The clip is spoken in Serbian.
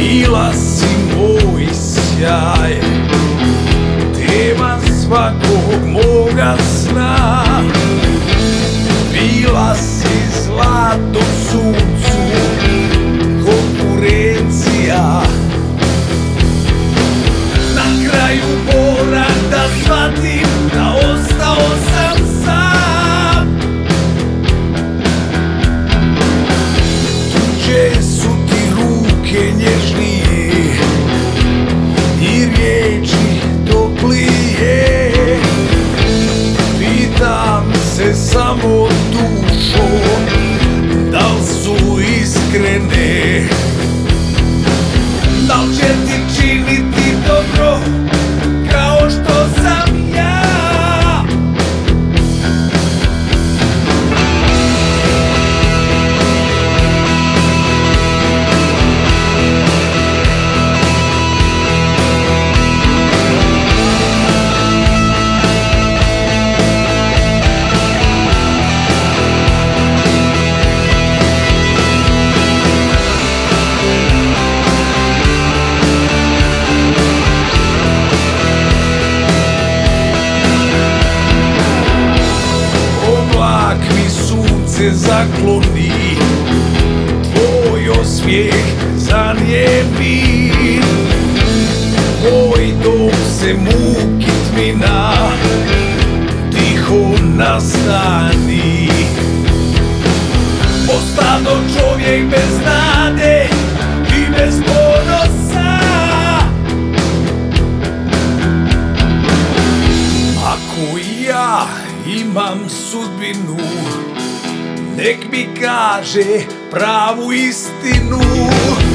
Bila si moj sjaj, tema svakog moga sna. Bila si zlato suncu, konkurencija. Na kraju moram da shvatim da ostao sam sam. Tuđe su ti ruke nježnije i riječi toplije. Pitam se samo dušom, da li su iskrene? Da li će ti činiti dobro kao što sam ja? Zakloni, tvoj osmijeh zanijemi. Moj dom se muki tmina tiho nastani. Ostado čovjek bez nade i bez ponosa. Ako ja imam sudbinu, nek mi kaže pravu istinu.